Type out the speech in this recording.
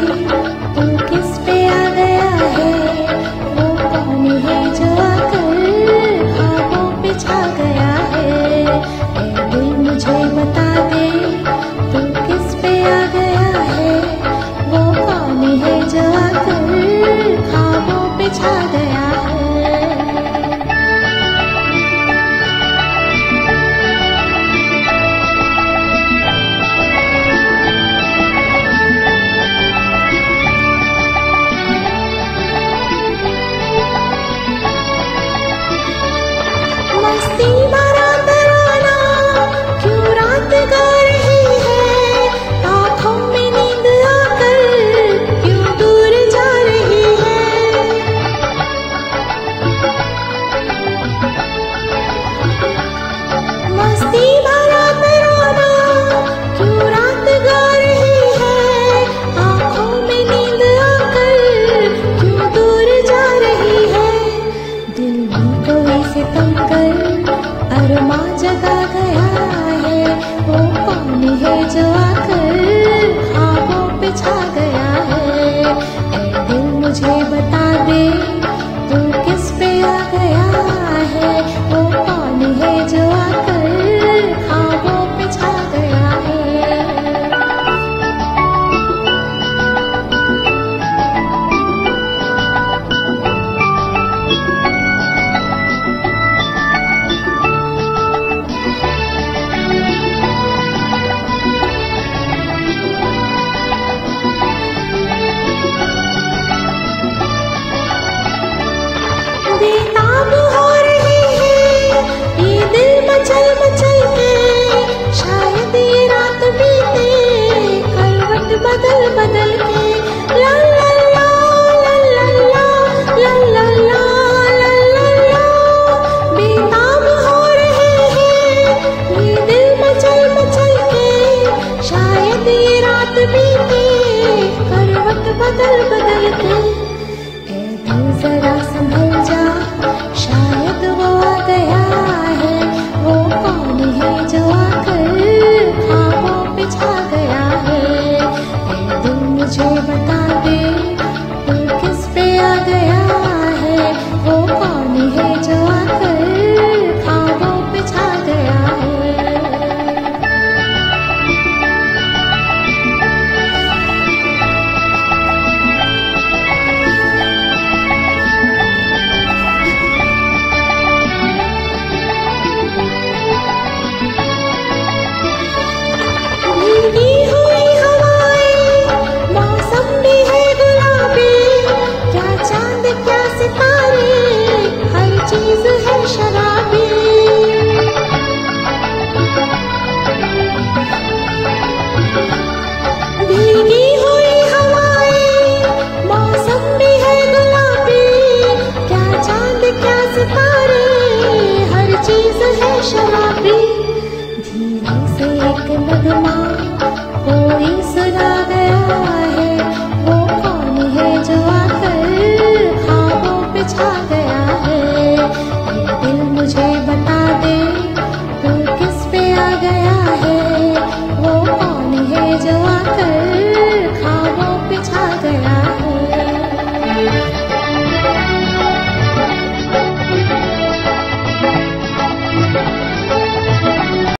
तू किस पे आ गया है, वो कौन है जो आकर ख्वाबों पे छा गया है। ऐ दिल मुझे बता दे, तू किस पे आ गया है, वो कौन है जो आकर ख्वाबों पे छा गया है। मस्ती भरा तराना क्यों रात गा रही है, आँखों में नींद आकर क्यों दूर जा रही है। मस्ती भरा तराना क्यों रात गा रही है, आँखों में नींद आकर क्यों दूर जा रही है। दिल में कोई सितम कर अरमा जगा गया है, वो कौन है जो